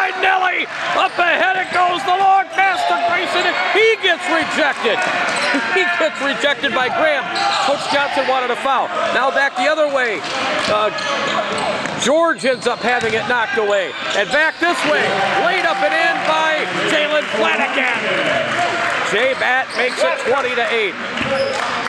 by Nelly. Up ahead it goes. The long pass to Grayson. He gets rejected. He gets rejected by Graham. Coach Johnson wanted a foul. Now back the other way. George ends up having it knocked away. And back this way. Laid up and in by Jalen Flanagan. Jay Batt makes it 20-8.